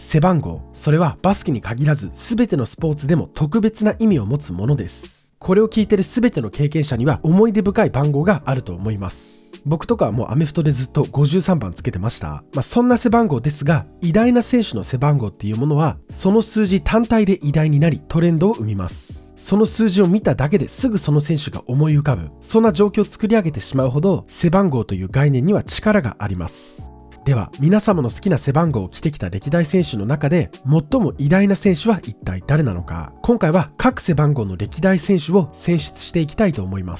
背番号、それはバスケに限らず全てのスポーツでも特別な意味を持つものです。これを聞いている全ての経験者には思い出深い番号があると思います。僕とかはもうアメフトでずっと53番つけてました。そんな背番号ですが、偉大な選手の背番号っていうものは、その数字単体で偉大になりトレンドを生みます。その数字を見ただけですぐその選手が思い浮かぶ、そんな状況を作り上げてしまうほど、背番号という概念には力があります。では、皆様の好きな背番号を着てきた歴代選手の中で、最も偉大な選手は一体誰なのか。今回は各背番号の歴代選手を選出していきたいと思います。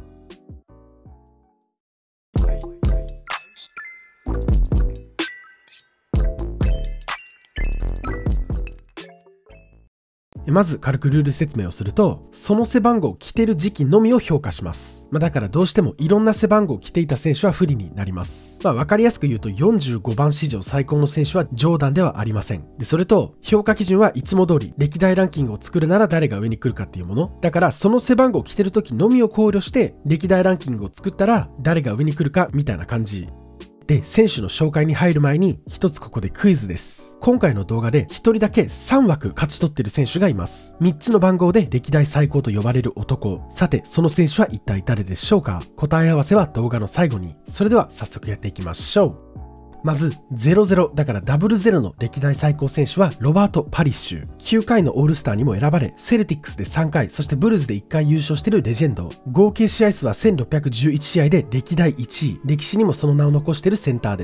まず軽くルール説明をすると、その背番号を着ている時期のみを評価します。だからどうしてもいろんな背番号を着ていた選手は不利になります。わかりやすく言うと45番史上最高の選手はジョーダンではありません。それと評価基準はいつも通り歴代ランキングを作るなら誰が上に来るかっていうもの。だからその背番号を着てる時のみを考慮して歴代ランキングを作ったら誰が上に来るかみたいな感じ。で、選手の紹介に入る前に一つここでクイズです。今回の動画で一人だけ3枠勝ち取ってる選手がいます。3つの番号で歴代最高と呼ばれる男。さて、その選手は一体誰でしょうか？答え合わせは動画の最後に。それでは早速やっていきましょう。まず、00だから00の歴代最高選手はロバート・パリッシュ。9回のオールスターにも選ばれ、セルティックスで3回、そしてブルズで1回優勝しているレジェンド。合計試合数は1611試合で歴代1位。歴史にもその名を残しているセンターです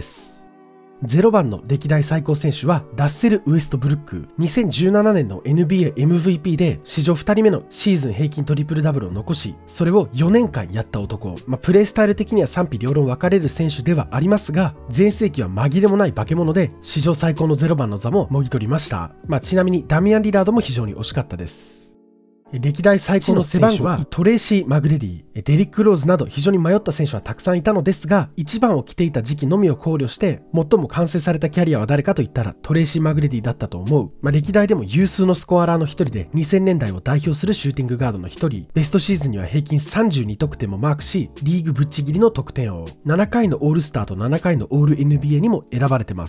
。0番の歴代最高選手はラッセル・ウエストブルック。2017年の NBA MVP で史上2人目のシーズン平均トリプルダブルを残し、それを4年間やった男。プレースタイル的には賛否両論分かれる選手ではありますが、全盛期は紛れもない化け物で史上最高の0番の座ももぎ取りました。ちなみにダミアン・リラードも非常に惜しかったです。歴代最高の背番号はトレイシー・マグレディ、デリック・ローズなど非常に迷った選手はたくさんいたのですが、1番を着ていた時期のみを考慮して最も完成されたキャリアは誰かといったらトレイシー・マグレディだったと思う。歴代でも有数のスコアラーの一人で2000年代を代表するシューティングガードの一人。ベストシーズンには平均32得点もマークし、リーグぶっちぎりの得点王。7回のオールスターと7回のオール NBA にも選ばれてます。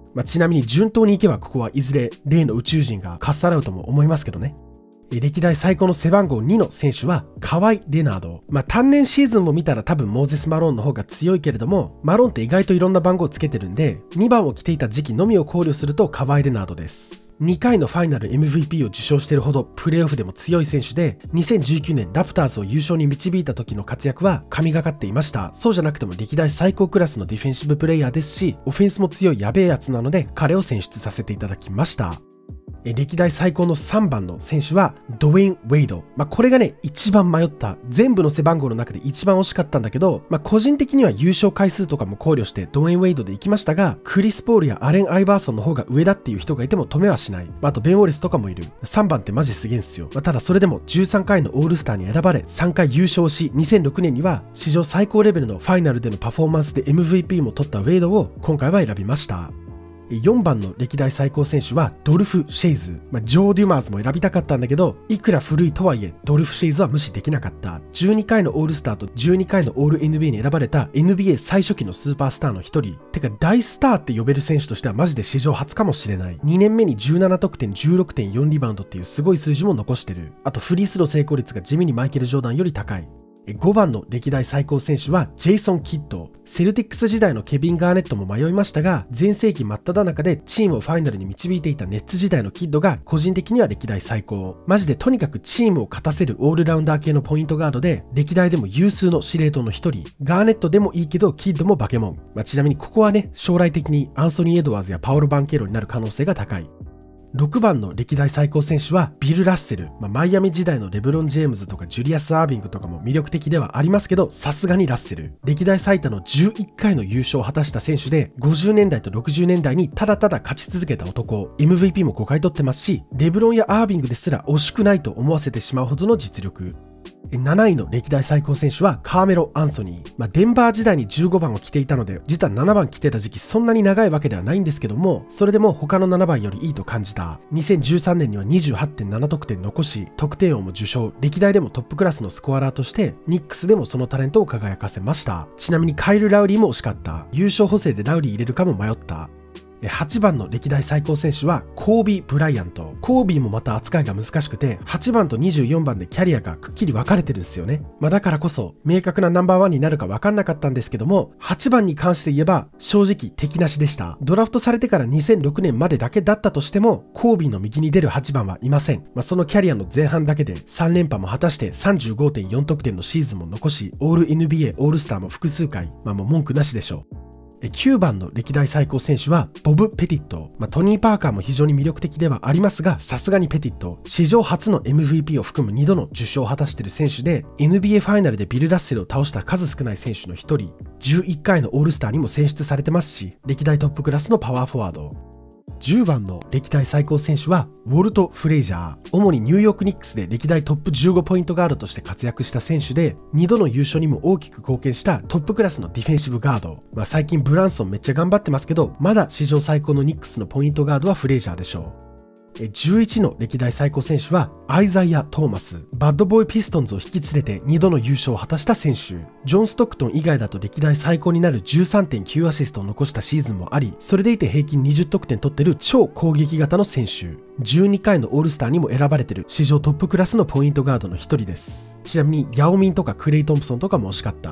ちなみに順当にいけばここはいずれ例の宇宙人がかっさらうとも思いますけどね。歴代最高の背番号2の選手はカワイ・レナード。単年シーズンも見たら多分モーゼス・マローンの方が強いけれども、マローンって意外といろんな番号をつけてるんで、2番を着ていた時期のみを考慮するとカワイ・レナードです。2回のファイナル MVP を受賞しているほどプレーオフでも強い選手で、2019年ラプターズを優勝に導いた時の活躍は神がかっていました。そうじゃなくても歴代最高クラスのディフェンシブプレイヤーですし、オフェンスも強いやべえやつなので彼を選出させていただきました。歴代最高の3番の選手はドウェイン・ウェイド。これがね、一番迷った。全部の背番号の中で一番惜しかったんだけど、個人的には優勝回数とかも考慮してドウェイン・ウェイドで行きましたが、クリス・ポールやアレン・アイバーソンの方が上だっていう人がいても止めはしない。あとベン・ウォレスとかもいる。3番ってマジすげえんすよ。ただそれでも13回のオールスターに選ばれ、3回優勝し、2006年には史上最高レベルのファイナルでのパフォーマンスで MVP も取ったウェイドを今回は選びました。4番の歴代最高選手はドルフ・シェイズ。ジョー・デュマーズも選びたかったんだけど、いくら古いとはいえドルフ・シェイズは無視できなかった。12回のオールスターと12回のオール NBA に選ばれた NBA 最初期のスーパースターの一人。てか大スターって呼べる選手としてはマジで史上初かもしれない。2年目に17得点 16.4 リバウンドっていうすごい数字も残してる。あとフリースロー成功率が地味にマイケル・ジョーダンより高い。5番の歴代最高選手はジェイソン・キッド。セルティックス時代のケビン・ガーネットも迷いましたが、全盛期真っ只中でチームをファイナルに導いていたネッツ時代のキッドが個人的には歴代最高。マジでとにかくチームを勝たせるオールラウンダー系のポイントガードで、歴代でも有数の司令塔の一人。ガーネットでもいいけどキッドもバケモン。ちなみにここはね、将来的にアンソニー・エドワーズやパオロ・バンケロになる可能性が高い。6番の歴代最高選手はビル・ラッセル。マイアミ時代のレブロン・ジェームズとかジュリアス・アービングとかも魅力的ではありますけど、さすがにラッセル。歴代最多の11回の優勝を果たした選手で、50年代と60年代にただただ勝ち続けた男。MVP も5回取ってますし、レブロンやアービングですら惜しくないと思わせてしまうほどの実力。7位の歴代最高選手はカーメロ・アンソニー。デンバー時代に15番を着ていたので、実は7番着てた時期そんなに長いわけではないんですけども、それでも他の7番よりいいと感じた。2013年には 28.7 得点残し、得点王も受賞。歴代でもトップクラスのスコアラーとして、ニックスでもそのタレントを輝かせました。ちなみにカイル・ラウリーも惜しかった。優勝補正でラウリー入れるかも迷った。 8番の歴代最高選手はコービー・ブライアント。コービーもまた扱いが難しくて、8番と24番でキャリアがくっきり分かれてるんですよね。だからこそ明確なナンバーワンになるか分かんなかったんですけども、8番に関して言えば正直敵なしでした。ドラフトされてから2006年までだけだったとしても、コービーの右に出る8番はいません。そのキャリアの前半だけで3連覇も果たして 35.4 得点のシーズンも残し、オール NBA オールスターも複数回、もう文句なしでしょう。9番の歴代最高選手はボブ・ペティット。トニー・パーカーも非常に魅力的ではありますが、さすがにペティット、史上初の MVP を含む2度の受賞を果たしている選手で、NBA ファイナルでビル・ラッセルを倒した数少ない選手の一人、11回のオールスターにも選出されてますし、歴代トップクラスのパワーフォワード。10番の歴代最高選手はウォルト・フレイジャー。主にニューヨークニックスで歴代トップ15ポイントガードとして活躍した選手で、2度の優勝にも大きく貢献したトップクラスのディフェンシブガード。最近ブランソンめっちゃ頑張ってますけど、まだ史上最高のニックスのポイントガードはフレイジャーでしょう。11の歴代最高選手はアイザイア・トーマス。バッドボーイ・ピストンズを引き連れて2度の優勝を果たした選手。ジョン・ストックトン以外だと歴代最高になる 13.9 アシストを残したシーズンもあり、それでいて平均20得点取ってる超攻撃型の選手。12回のオールスターにも選ばれてる史上トップクラスのポイントガードの一人です。ちなみにヤオミンとかクレイ・トンプソンとかも惜しかった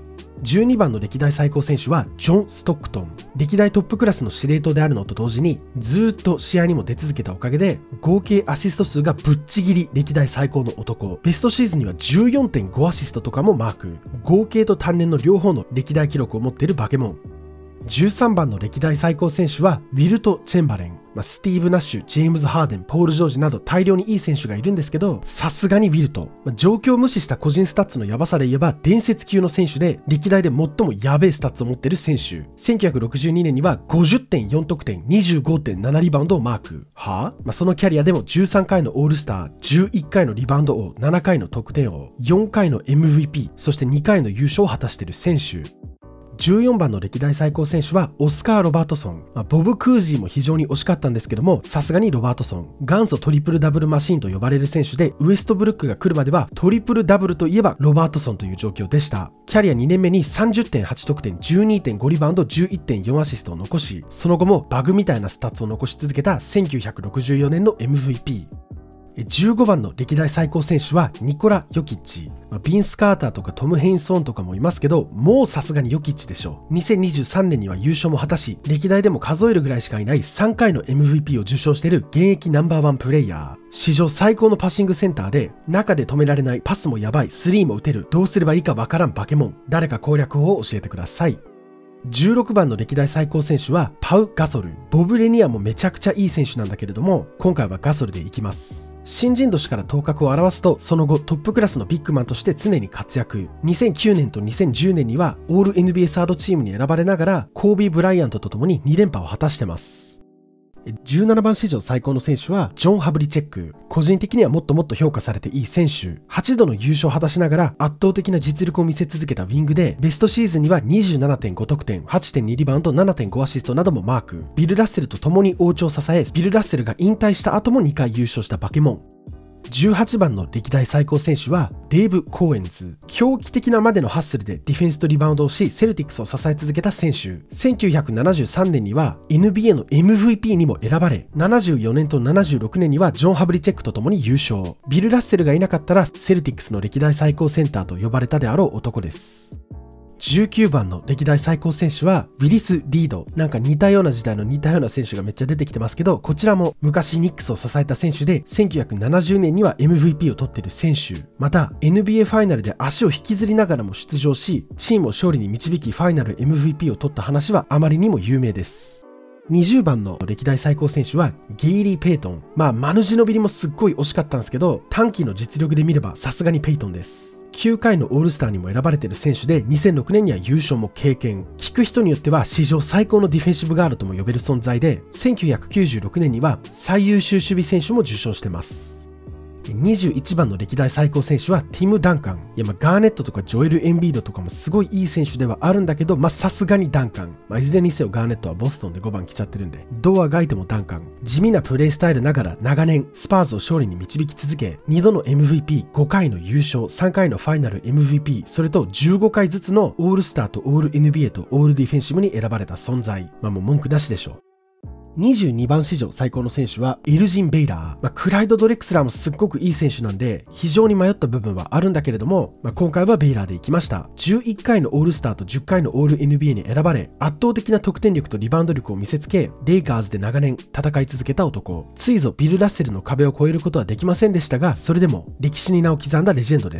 。12番の歴代最高選手はジョン・ストックトン。歴代トップクラスの司令塔であるのと同時に、ずっと試合にも出続けたおかげで、合計アシスト数がぶっちぎり歴代最高の男。ベストシーズンには 14.5 アシストとかもマーク。合計と単年の両方の歴代記録を持っているバケモン。13番の歴代最高選手はウィルト・チェンバレン。スティーブ・ナッシュ、ジェームズ・ハーデン、ポール・ジョージなど大量にいい選手がいるんですけど、さすがにウィルト。状況を無視した個人スタッツのヤバさで言えば伝説級の選手で、歴代で最もヤベえスタッツを持っている選手。1962年には 50.4 得点、25.7 リバウンドをマーク。そのキャリアでも13回のオールスター、11回のリバウンド王、7回の得点王、4回の MVP、そして2回の優勝を果たしている選手。14番の歴代最高選手はオスカー・ロバートソン。ボブ・クージーも非常に惜しかったんですけども、さすがにロバートソン。元祖トリプルダブルマシーンと呼ばれる選手で、ウエストブルックが来るまではトリプルダブルといえばロバートソンという状況でした。キャリア2年目に 30.8 得点、12.5 リバウンド、11.4 アシストを残し、その後もバグみたいなスタッツを残し続けた1964年の MVP。15番の歴代最高選手はニコラ・ヨキッチ。ビンス・カーターとかトム・ヘインソーンとかもいますけど、もうさすがにヨキッチでしょう。2023年には優勝も果たし、歴代でも数えるぐらいしかいない3回の MVP を受賞している現役ナンバーワンプレイヤー。史上最高のパッシングセンターで、中で止められない、パスもやばい、スリーも打てる、どうすればいいかわからんバケモン。誰か攻略法を教えてください。16番の歴代最高選手はパウ・ガソル。ボブ・レニアもめちゃくちゃいい選手なんだけれども、今回はガソルでいきます。新人年から頭角を現すと、その後トップクラスのビッグマンとして常に活躍。2009年と2010年にはオール NBA サードチームに選ばれながら、コービー・ブライアントと共に2連覇を果たしてます。17番史上最高の選手はジョン・ハブリチェック。個人的にはもっともっと評価されていい選手。8度の優勝を果たしながら圧倒的な実力を見せ続けたウィングで、ベストシーズンには 27.5 得点、8.2 リバウンド、7.5 アシストなどもマーク。ビル・ラッセルと共に王朝を支え、ビル・ラッセルが引退した後も2回優勝したバケモン。18番の歴代最高選手はデーブ・コーエンズ。狂気的なまでのハッスルでディフェンスとリバウンドをし、セルティックスを支え続けた選手。1973年には NBA の MVP にも選ばれ、74年と76年にはジョン・ハブリチェックと共に優勝。ビル・ラッセルがいなかったらセルティックスの歴代最高センターと呼ばれたであろう男です。19番の歴代最高選手はウィリス・リード。なんか似たような時代の似たような選手がめっちゃ出てきてますけど、こちらも昔ニックスを支えた選手で、1970年には MVP を取っている選手。また NBA ファイナルで足を引きずりながらも出場し、チームを勝利に導きファイナル MVP を取った話はあまりにも有名です。20番の歴代最高選手はゲイリー・ペイトン。マヌジノビリもすっごい惜しかったんですけど、短期の実力で見ればさすがにペイトンです。9回のオールスターにも選ばれている選手で、2006年には優勝も経験。聞く人によっては史上最高のディフェンシブガードとも呼べる存在で、1996年には最優秀守備選手も受賞してます。21番の歴代最高選手はティム・ダンカン。ガーネットとかジョエル・エンビードとかもすごいいい選手ではあるんだけど、さすがにダンカン。いずれにせよガーネットはボストンで5番来ちゃってるんで、どうあがいてもダンカン。地味なプレースタイルながら長年スパーズを勝利に導き続け、2度の MVP、5回の優勝、3回のファイナル MVP、それと15回ずつのオールスターとオール NBA とオールディフェンシブに選ばれた存在。もう文句なしでしょう。 22番史上最高の選手はエルジン・ベイラー。クライド・ドレクスラーもすっごくいい選手なんで、非常に迷った部分はあるんだけれども、今回はベイラーで行きました。11回のオールスターと10回のオール NBA に選ばれ、圧倒的な得点力とリバウンド力を見せつけ、レイカーズで長年戦い続けた男。ついぞビル・ラッセルの壁を越えることはできませんでしたが、それでも歴史に名を刻んだレジェンドです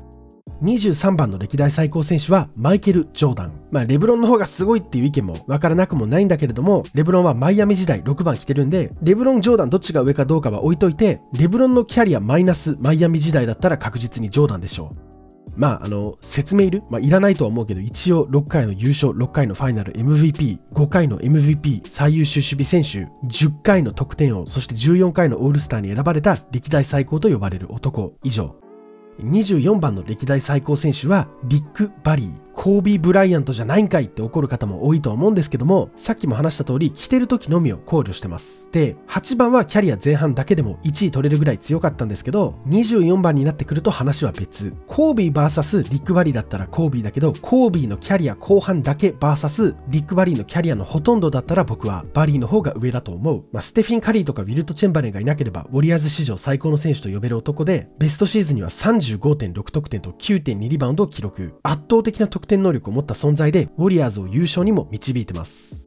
。23番の歴代最高選手はマイケル・ジョーダン。レブロンの方がすごいっていう意見もわからなくもないんだけれども、レブロンはマイアミ時代6番来てるんで、レブロン・ジョーダンどっちが上かどうかは置いといて、レブロンのキャリアマイナスマイアミ時代だったら確実にジョーダンでしょう。説明いらないとは思うけど、一応6回の優勝、6回のファイナル MVP、5回の MVP、最優秀守備選手、10回の得点王、そして14回のオールスターに選ばれた歴代最高と呼ばれる男以上。24番の歴代最高選手はリック・バリー。コービー・ブライアントじゃないんかいって怒る方も多いと思うんですけども、さっきも話した通り着てる時のみを考慮してます。で、8番はキャリア前半だけでも1位取れるぐらい強かったんですけど、24番になってくると話は別。コービー VS リック・バリーだったらコービーだけど、コービーのキャリア後半だけ VS リック・バリーのキャリアのほとんどだったら僕はバリーの方が上だと思う。ステフィン・カリーとかウィルト・チェンバレンがいなければウォリアーズ史上最高の選手と呼べる男で、ベストシーズンには 35.6 得点と 9.2 リバウンドを記録。圧倒的な得点能力を持った存在でウォリアーズを優勝にも導いてます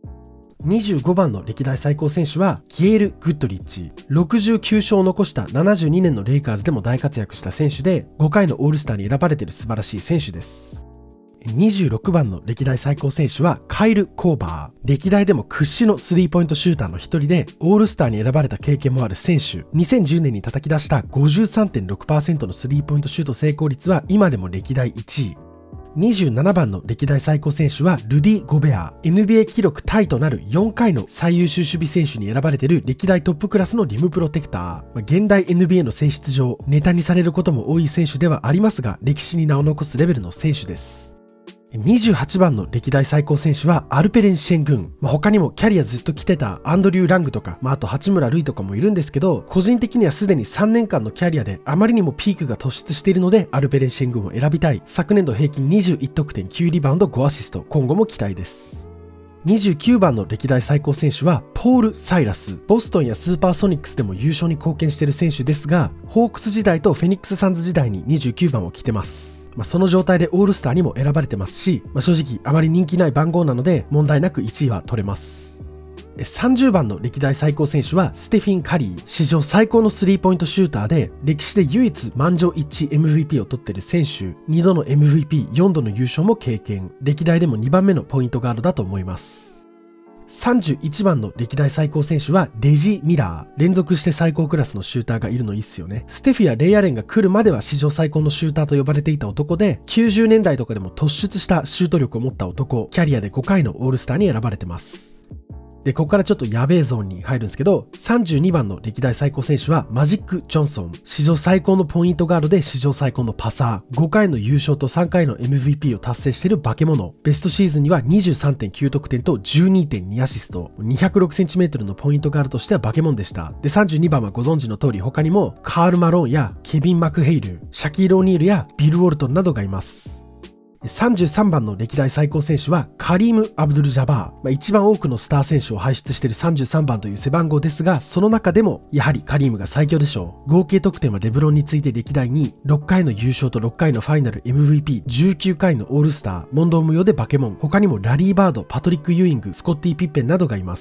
。25番の歴代最高選手はキエル・グッドリッチ。69勝を残した72年のレイカーズでも大活躍した選手で、5回のオールスターに選ばれている素晴らしい選手です。26番の歴代最高選手はカイル・コーバー。歴代でも屈指のスリーポイントシューターの一人で、オールスターに選ばれた経験もある選手。2010年に叩き出した 53.6% のスリーポイントシュート成功率は今でも歴代1位。27番の歴代最高選手はルディ・ゴベア。NBA 記録タイとなる4回の最優秀守備選手に選ばれている歴代トップクラスのリムプロテクター。現代 NBA の性質上ネタにされることも多い選手ではありますが、歴史に名を残すレベルの選手です。28番の歴代最高選手はアルペレン・シェングン。他にもキャリアずっと来てたアンドリュー・ラングとか、あと八村塁とかもいるんですけど、個人的にはすでに3年間のキャリアであまりにもピークが突出しているので、アルペレン・シェングンを選びたい。昨年度平均21得点9リバウンド5アシスト。今後も期待です。29番の歴代最高選手はポール・サイラス。ボストンやスーパーソニックスでも優勝に貢献している選手ですが、ホークス時代とフェニックス・サンズ時代に29番を着てます。その状態でオールスターにも選ばれてますし、正直あまり人気ない番号なので問題なく1位は取れます。30番の歴代最高選手はステフィン・カリー。史上最高のスリーポイントシューターで、歴史で唯一満場一致 MVP を取っている選手。2度の MVP、4度の優勝も経験。歴代でも2番目のポイントガードだと思います。31番の歴代最高選手はレジ・ミラー。連続して最高クラスのシューターがいるのいいっすよね。ステフィやレイアレンが来るまでは史上最高のシューターと呼ばれていた男で、90年代とかでも突出したシュート力を持った男。キャリアで5回のオールスターに選ばれてます。で、ここからちょっとやべえゾーンに入るんですけど、32番の歴代最高選手はマジック・ジョンソン。史上最高のポイントガードで史上最高のパサー。5回の優勝と3回の MVP を達成している化け物。ベストシーズンには 23.9 得点と 12.2 アシスト。206cm のポイントガードとしては化け物でした。で、32番はご存知の通り他にもカール・マローンやケビン・マクヘイル、シャキール・オニールやビル・ウォルトンなどがいます。33番の歴代最高選手はカリーム・アブドゥル・ジャバー。一番多くのスター選手を輩出している33番という背番号ですが、その中でもやはりカリームが最強でしょう。合計得点はレブロンに次いで歴代2位。6回の優勝と6回のファイナル MVP、19回のオールスター、問答無用でバケモン。他にもラリー・バード、パトリック・ユーイング、スコッティ・ピッペンなどがいます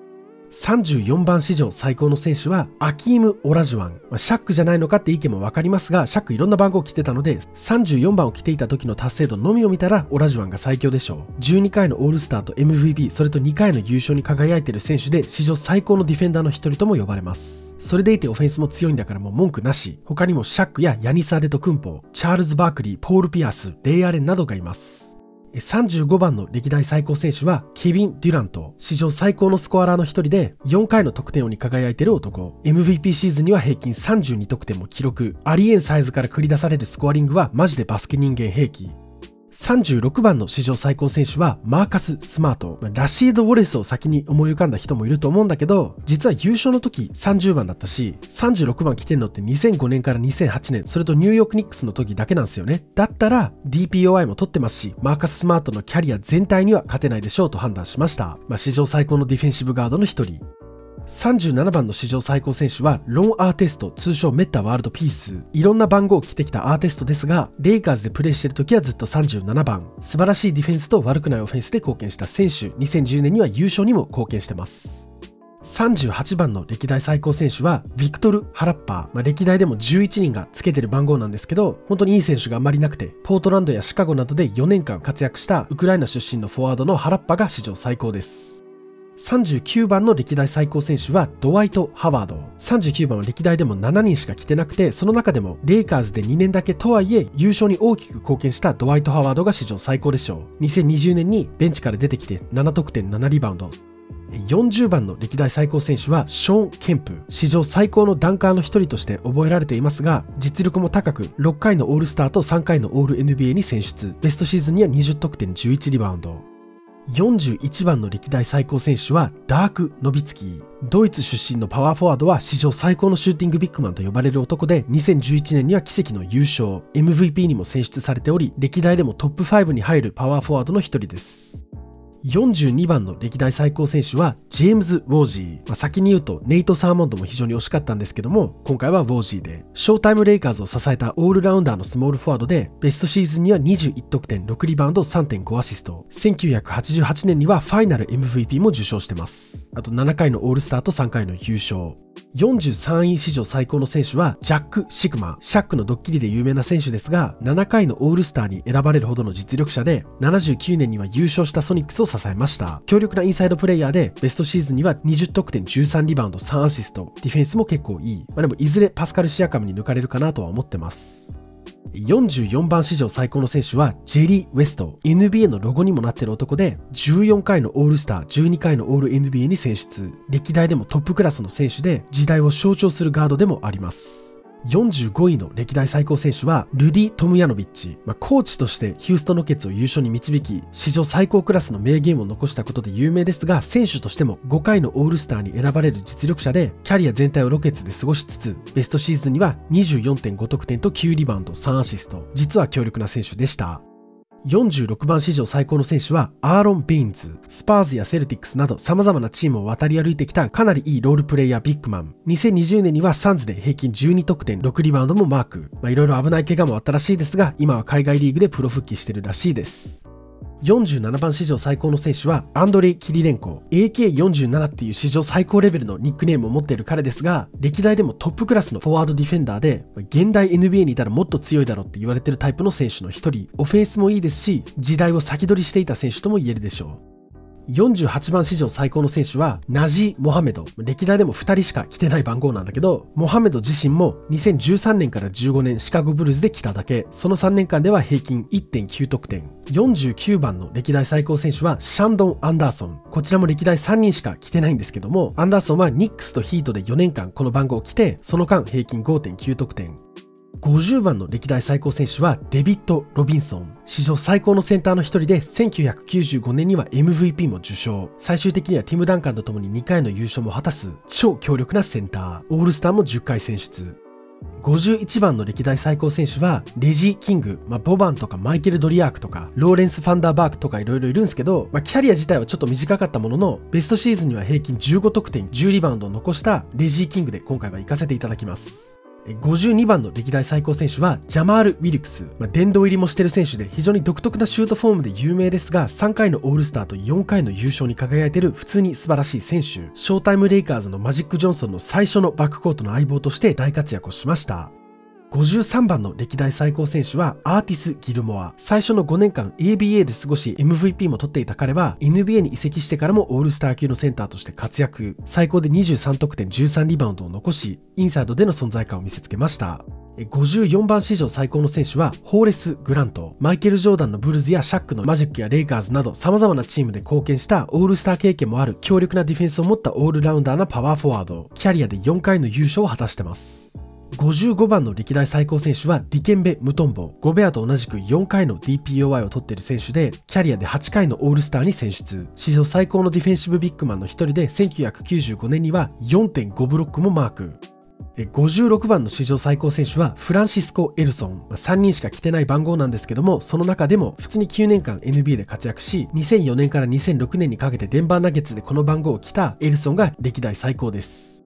。34番史上最高の選手はアキーム・オラジュワン。シャックじゃないのかって意見も分かりますが、シャックいろんな番号を着てたので、34番を着ていた時の達成度のみを見たらオラジュワンが最強でしょう。12回のオールスターと MVP、それと2回の優勝に輝いている選手で、史上最高のディフェンダーの一人とも呼ばれます。それでいてオフェンスも強いんだからもう文句なし。他にもシャックやヤニス・アデトクンポ、チャールズ・バークリー、ポール・ピアス、レイ・アレンなどがいます。35番の歴代最高選手はケビン・デュラント。史上最高のスコアラーの一人で4回の得点王に輝いている男。MVP シーズンには平均32得点も記録。ありえんサイズから繰り出されるスコアリングはマジでバスケ人間兵器。36番の史上最高選手はマーカス・スマート。ラシード・ウォレスを先に思い浮かんだ人もいると思うんだけど、実は優勝の時30番だったし、36番来てんのって2005年から2008年、それとニューヨークニックスの時だけなんですよね。だったら DPOI も取ってますし、マーカス・スマートのキャリア全体には勝てないでしょうと判断しました。史上最高のディフェンシブガードの一人。 37番の史上最高選手はロン・アーテスト、通称メッタワールドピース。いろんな番号を着てきたアーテストですが、レイカーズでプレーしている時はずっと37番。素晴らしいディフェンスと悪くないオフェンスで貢献した選手。2010年には優勝にも貢献してます。38番の歴代最高選手はビクトル・ハラッパー。歴代でも11人がつけてる番号なんですけど、本当にいい選手があまりなくて、ポートランドやシカゴなどで4年間活躍したウクライナ出身のフォワードのハラッパが史上最高です。39番の歴代最高選手はドワイト・ハワード。39番は歴代でも7人しか着てなくて、その中でもレイカーズで2年だけとはいえ優勝に大きく貢献したドワイト・ハワードが史上最高でしょう。2020年にベンチから出てきて7得点7リバウンド。40番の歴代最高選手はショーン・ケンプ。史上最高のダンカーの一人として覚えられていますが、実力も高く6回のオールスターと3回のオール NBA に選出。ベストシーズンには20得点11リバウンド。41番の歴代最高選手はダーク・ノビツキー。ドイツ出身のパワーフォワードは史上最高のシューティングビッグマンと呼ばれる男で、2011年には奇跡の優勝、MVP にも選出されており、歴代でもトップ5に入るパワーフォワードの一人です。42番の歴代最高選手はジェームズ・ウォージー。先に言うとネイト・サーモンドも非常に惜しかったんですけども、今回はウォージーで、ショータイムレイカーズを支えたオールラウンダーのスモールフォワードで、ベストシーズンには21得点6リバウンド 3.5 アシスト。1988年にはファイナル MVP も受賞してます。あと7回のオールスターと3回の優勝。43位史上最高の選手はジャック・シグマ。シャックのドッキリで有名な選手ですが、7回のオールスターに選ばれるほどの実力者で、79年には優勝したソニックスを支えました。強力なインサイドプレイヤーで、ベストシーズンには20得点13リバウンド3アシスト。ディフェンスも結構いい。でもいずれパスカル・シアカムに抜かれるかなとは思ってます。44番史上最高の選手はジェリー・ウェスト。 NBA のロゴにもなっている男で、14回のオールスター、12回のオール NBA に選出。歴代でもトップクラスの選手で、時代を象徴するガードでもあります。45位の歴代最高選手はルディ・トムヤノビッチ。コーチとしてヒューストン・ロケッツを優勝に導き、史上最高クラスの名言を残したことで有名ですが、選手としても5回のオールスターに選ばれる実力者で、キャリア全体をロケッツで過ごしつつ、ベストシーズンには 24.5 得点と9リバウンド3アシスト。実は強力な選手でした。46番史上最高の選手はアーロン・ベインズ。スパーズやセルティックスなど様々なチームを渡り歩いてきたかなりいいロールプレイヤービッグマン。2020年にはサンズで平均12得点6リバウンドもマーク。いろいろ危ない怪我もあったらしいですが、今は海外リーグでプロ復帰してるらしいです。47番史上最高の選手はアンドレイ・キリレンコ。 AK47 っていう史上最高レベルのニックネームを持っている彼ですが、歴代でもトップクラスのフォワードディフェンダーで、現代 NBA にいたらもっと強いだろうって言われてるタイプの選手の一人。オフェンスもいいですし、時代を先取りしていた選手とも言えるでしょう。48番史上最高の選手はナジー・モハメド。歴代でも2人しか着てない番号なんだけど、モハメド自身も2013年から15年シカゴブルーズで着ただけ。その3年間では平均 1.9 得点。49番の歴代最高選手はシャンドン・アンダーソン。こちらも歴代3人しか着てないんですけども、アンダーソンはニックスとヒートで4年間この番号を着て、その間平均 5.9 得点。50番の歴代最高選手はデビッド・ロビンソン。史上最高のセンターの一人で、1995年には MVP も受賞。最終的にはティム・ダンカンと共に2回の優勝も果たす超強力なセンター。オールスターも10回選出。51番の歴代最高選手はレジー・キング。ボバンとかマイケル・ドリアークとかローレンス・ファンダーバークとかいろいろいるんですけど、キャリア自体はちょっと短かったものの、ベストシーズンには平均15得点10リバウンドを残したレジー・キングで今回は行かせていただきます。52番の歴代最高選手はジャマール・ウィルクス。殿堂入りもしてる選手で、非常に独特なシュートフォームで有名ですが、3回のオールスターと4回の優勝に輝いている普通に素晴らしい選手。ショータイムレイカーズのマジック・ジョンソンの最初のバックコートの相棒として大活躍をしました。53番の歴代最高選手はアーティス・ギルモア。最初の5年間 ABA で過ごし MVP も取っていた彼は NBA に移籍してからもオールスター級のセンターとして活躍。最高で23得点13リバウンドを残し、インサイドでの存在感を見せつけました。54番史上最高の選手はホーレス・グラント。マイケル・ジョーダンのブルズやシャックのマジックやレイカーズなど様々なチームで貢献したオールスター経験もある強力なディフェンスを持ったオールラウンダーなパワーフォワード。キャリアで4回の優勝を果たしてます。55番の歴代最高選手はディケンベ・ムトンボ。ゴベアと同じく4回の DPOY を取っている選手で、キャリアで8回のオールスターに選出。史上最高のディフェンシブビッグマンの一人で、1995年には 4.5 ブロックもマーク。 56番の史上最高選手はフランシスコ・エルソン。3人しか着てない番号なんですけども、その中でも普通に9年間 NBA で活躍し、2004年から2006年にかけてデンバーナゲッツでこの番号を着たエルソンが歴代最高です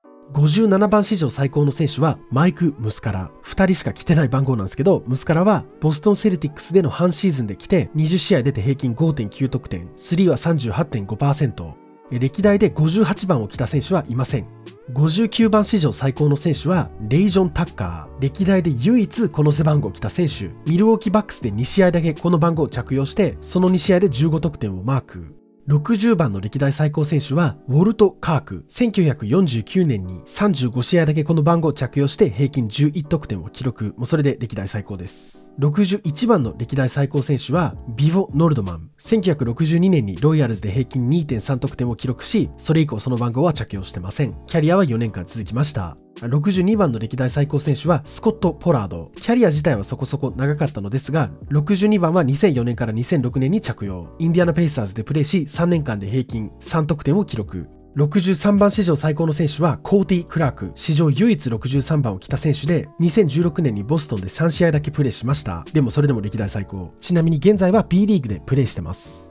。57番史上最高の選手はマイク・ムスカラ。2人しか着てない番号なんですけど、ムスカラはボストンセルティックスでの半シーズンで着て20試合出て平均 5.9 得点、スリーは 38.5%。歴代で58番を着た選手はいません。59番史上最高の選手はレイジョン・タッカー。歴代で唯一この背番号を着た選手。ミルウォーキーバックスで2試合だけこの番号を着用して、その2試合で15得点をマーク。60番の歴代最高選手はウォルト・カーク。1949年に35試合だけこの番号を着用して平均11得点を記録。もうそれで歴代最高です。61番の歴代最高選手はビボ・ノルドマン。1962年にロイヤルズで平均 2.3 得点を記録し、それ以降その番号は着用してません。キャリアは4年間続きました。62番の歴代最高選手はスコット・ポラード。キャリア自体はそこそこ長かったのですが、62番は2004年から2006年に着用。インディアナ・ペイサーズでプレーし、3年間で平均3得点を記録。63番史上最高の選手はコーティ・クラーク。史上唯一63番を着た選手で、2016年にボストンで3試合だけプレーしました。でもそれでも歴代最高。ちなみに現在は B リーグでプレーしてます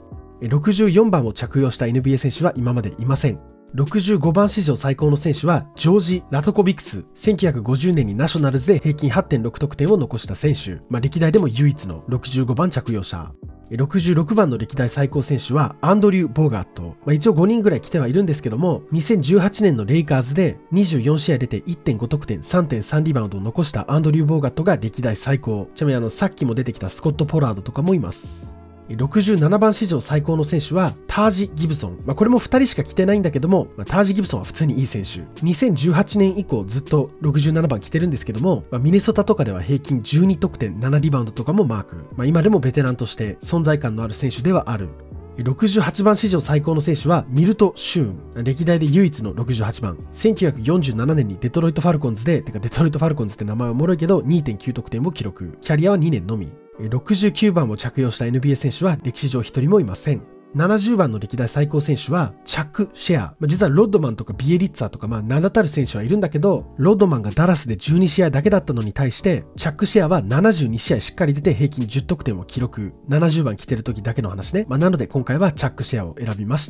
。64番を着用した NBA 選手は今までいません。65番史上最高の選手はジョージ・ラトコビクス。1950年にナショナルズで平均 8.6 得点を残した選手。歴代でも唯一の65番着用者。66番の歴代最高選手はアンドリュー・ボーガート。一応5人ぐらい来てはいるんですけども、2018年のレイカーズで24試合出て 1.5 得点 3.3 リバウンドを残したアンドリュー・ボーガートが歴代最高。ちなみにさっきも出てきたスコット・ポラードとかもいます。67番史上最高の選手はタージ・ギブソン。これも2人しか着てないんだけども、タージ・ギブソンは普通にいい選手。2018年以降ずっと67番着てるんですけども、ミネソタとかでは平均12得点7リバウンドとかもマーク。今でもベテランとして存在感のある選手ではある。68番史上最高の選手はミルト・シューン。歴代で唯一の68番。1947年にデトロイト・ファルコンズで、デトロイト・ファルコンズって名前はおもろいけど 2.9 得点を記録。キャリアは2年のみ。69番を着用した NBA 選手は歴史上1人もいません。70番の歴代最高選手はチャック・シェア。実はロッドマンとかビエリッツァとか名だたる選手はいるんだけど、ロッドマンがダラスで12試合だけだったのに対して、チャック・シェアは72試合しっかり出て平均10得点を記録。70番着てる時だけの話ね。なので今回はチャック・シェアを選びました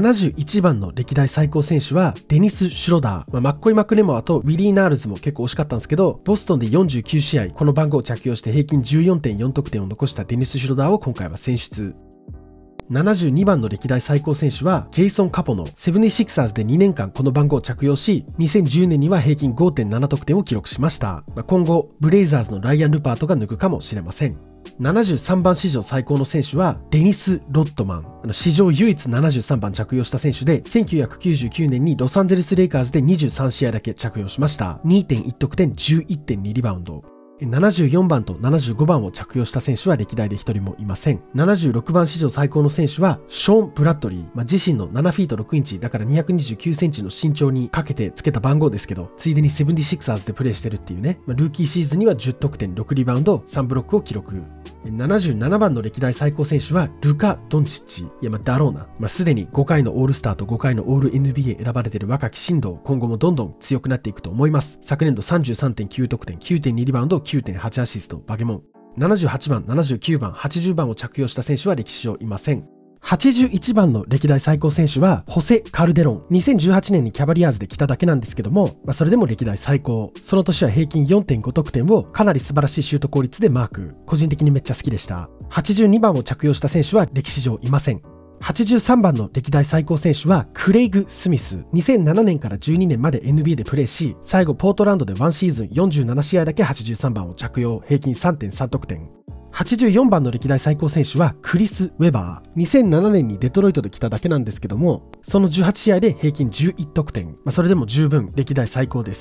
。71番の歴代最高選手はデニス・シュロダー。マッコイ・マクレモアとウィリー・ナールズも結構惜しかったんですけど、ボストンで49試合この番号を着用して平均 14.4 得点を残したデニス・シュロダーを今回は選出。72番の歴代最高選手はジェイソン・カポノ。セブンティシクサーズで2年間この番号を着用し、2010年には平均 5.7 得点を記録しました。今後ブレイザーズのライアン・ルパートが抜くかもしれません。73番史上最高の選手はデニス・ロッドマン。史上唯一73番着用した選手で、1999年にロサンゼルス・レイカーズで23試合だけ着用しました。 2.1 得点 11.2 リバウンド。74番と75番を着用した選手は歴代で1人もいません。76番史上最高の選手はショーン・ブラッドリー。自身の7フィート6インチだから229センチの身長にかけてつけた番号ですけど、ついでにセブンティシクサーズでプレーしてるっていうね。ルーキーシーズンには10得点6リバウンド3ブロックを記録。77番の歴代最高選手はルカ・ドンチッチ。だろうな。すでに5回のオールスターと5回のオール NBA 選ばれている若き神童、今後もどんどん強くなっていくと思います。昨年度 33.9 得点 9.2 リバウンド 9.8 アシスト、バケモン。78番、79番、80番を着用した選手は歴史上いません。81番の歴代最高選手はホセ・カルデロン。2018年にキャバリアーズで来ただけなんですけども、それでも歴代最高。その年は平均 4.5 得点をかなり素晴らしいシュート効率でマーク。個人的にめっちゃ好きでした。82番を着用した選手は歴史上いません。83番の歴代最高選手はクレイグ・スミス。2007年から12年まで NBA でプレーし、最後ポートランドで1シーズン47試合だけ83番を着用、平均 3.3 得点。84番の歴代最高選手はクリス・ウェバー。2007年にデトロイトで来ただけなんですけども、その18試合で平均11得点。それでも十分歴代最高です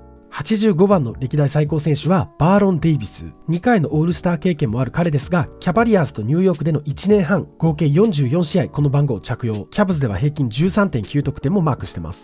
。85番の歴代最高選手はバーロン・デイビス。2回のオールスター経験もある彼ですが、キャバリアーズとニューヨークでの1年半、合計44試合この番号を着用。キャブズでは平均 13.9 得点もマークしてます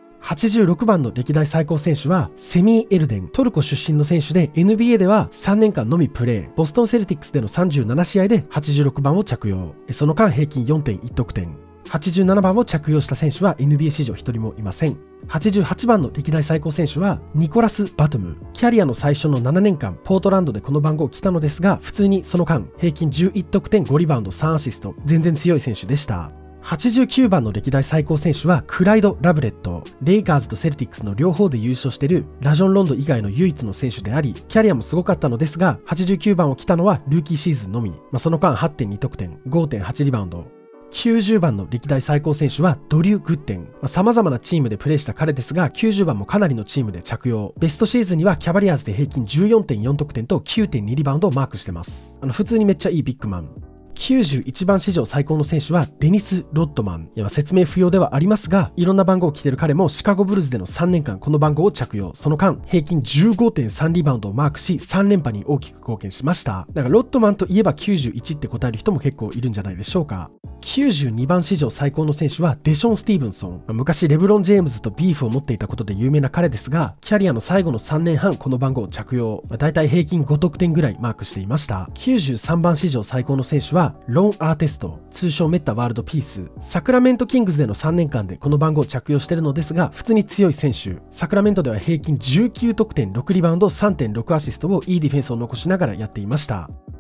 。86番の歴代最高選手はセミー・エルデン。トルコ出身の選手で NBA では3年間のみプレー。ボストンセルティックスでの37試合で86番を着用。その間平均 4.1 得点。 87番を着用した選手は NBA 史上一人もいません。88番の歴代最高選手はニコラス・バトム。キャリアの最初の7年間、ポートランドでこの番号を着たのですが、普通にその間、平均11得点、5リバウンド、3アシスト、全然強い選手でした。89番の歴代最高選手はクライド・ラブレット。レイカーズとセルティックスの両方で優勝しているラジョン・ロンド以外の唯一の選手であり、キャリアもすごかったのですが、89番を着たのはルーキーシーズンのみ。その間 8.2 得点、5.8 リバウンド。90番の歴代最高選手はドリュー・グッデン。様々なチームでプレーした彼ですが、90番もかなりのチームで着用。ベストシーズンにはキャバリアーズで平均 14.4 得点と 9.2 リバウンドをマークしてます。普通にめっちゃいいビッグマン。91番史上最高の選手はデニス・ロッドマン。説明不要ではありますが、いろんな番号を着てる彼もシカゴブルズでの3年間この番号を着用。その間、平均 15.3 リバウンドをマークし、3連覇に大きく貢献しました。だからロッドマンといえば91って答える人も結構いるんじゃないでしょうか。92番史上最高の選手はデション・スティーブンソン。昔レブロン・ジェームズとビーフを持っていたことで有名な彼ですが、キャリアの最後の3年半この番号を着用。だいたい平均5得点ぐらいマークしていました。93番史上最高の選手はロン・アーテスト、通称メッタワールドピース。サクラメントキングスでの3年間でこの番号を着用しているのですが、普通に強い選手。サクラメントでは平均19得点、6リバウンド、3.6 アシストをいいディフェンスを残しながらやっていました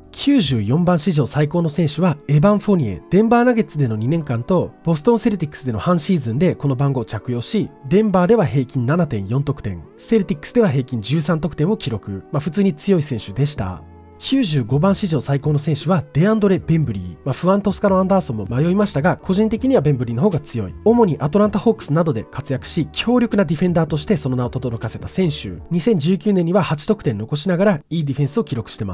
。94番史上最高の選手はエヴァン・フォニエ。デンバーナゲッツでの2年間とボストン・セルティックスでの半シーズンでこの番号を着用し、デンバーでは平均 7.4 得点、セルティックスでは平均13得点を記録。普通に強い選手でした。95番史上最高の選手はデアンドレ・ベンブリー。フアン・トスカロ・アンダーソンも迷いましたが、個人的にはベンブリーの方が強い。主にアトランタ・ホークスなどで活躍し、強力なディフェンダーとしてその名を轟かせた選手。2019年には8得点残しながらいいディフェンスを記録してます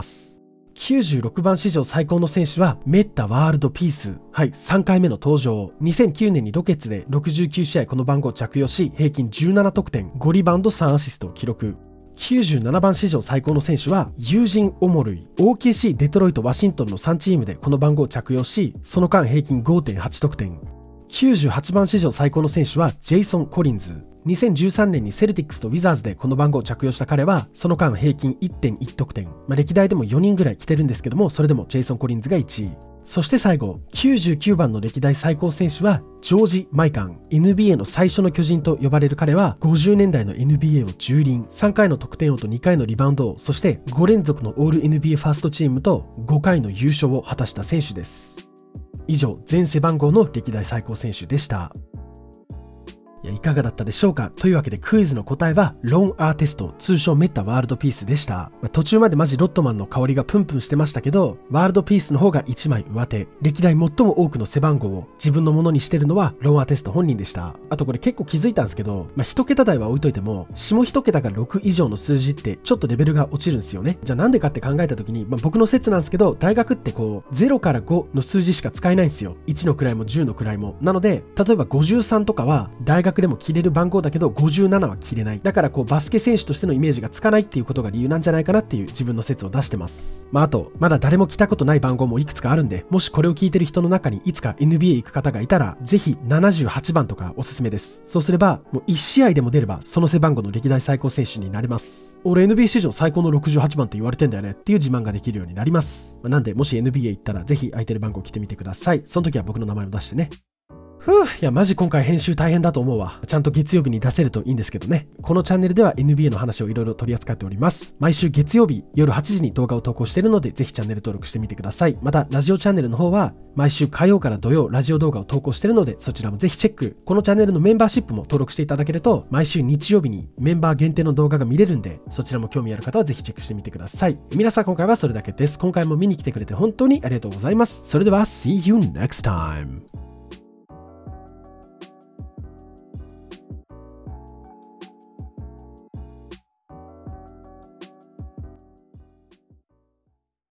。96番史上最高の選手はメッタワールドピース。3回目の登場。2009年にロケッツで69試合この番号を着用し、平均17得点、5リバウンド、3アシストを記録。97番史上最高の選手はユージン・オモルイ。OKC、デトロイト、ワシントンの3チームでこの番号を着用し、その間平均 5.8 得点。98番史上最高の選手はジェイソン・コリンズ。2013年にセルティックスとウィザーズでこの番号を着用した彼は、その間平均 1.1 得点。歴代でも4人ぐらい来てるんですけども、それでもジェイソン・コリンズが1位。そして最後、99番の歴代最高選手はジョージ・マイカン。NBA の最初の巨人と呼ばれる彼は、50年代の NBA を蹂躙、3回の得点王と2回のリバウンド王、そして5連続のオール NBA ファーストチームと5回の優勝を果たした選手です。以上、全背番号の歴代最高選手でした。いかがだったでしょうか。というわけでクイズの答えはロン・アーテスト、通称メッタワールドピースでした。途中までマジロッドマンの香りがプンプンしてましたけど、ワールドピースの方が1枚上手。歴代最も多くの背番号を自分のものにしてるのはロン・アーテスト本人でした。あとこれ結構気づいたんですけど、1桁台は置いといても、下1桁が6以上の数字ってちょっとレベルが落ちるんですよね。じゃあなんでかって考えた時に、僕の説なんですけど、大学ってこう0から5の数字しか使えないんですよ。1の位も10の位も。なので、例えば53とかは大学でも切れる番号だけど57は切れない。だからこうバスケ選手としてのイメージがつかないっていうことが理由なんじゃないかなっていう自分の説を出してます。あとまだ誰も来たことない番号もいくつかあるんで、もしこれを聞いてる人の中にいつか NBA 行く方がいたら、ぜひ78番とかおすすめです。そうすればもう1試合でも出ればその背番号の歴代最高選手になれます。俺 NBA 史上最高の68番って言われてんだよねっていう自慢ができるようになります。なんでもし NBA 行ったらぜひ空いてる番号来てみてください。その時は僕の名前を出してね。いやマジ今回編集大変だと思うわ。ちゃんと月曜日に出せるといいんですけどね。このチャンネルでは NBA の話をいろいろ取り扱っております。毎週月曜日夜8時に動画を投稿しているので、ぜひチャンネル登録してみてください。またラジオチャンネルの方は毎週火曜から土曜ラジオ動画を投稿しているので、そちらもぜひチェック。このチャンネルのメンバーシップも登録していただけると、毎週日曜日にメンバー限定の動画が見れるんで、そちらも興味ある方はぜひチェックしてみてください。皆さん今回はそれだけです。今回も見に来てくれて本当にありがとうございます。それでは See you next time!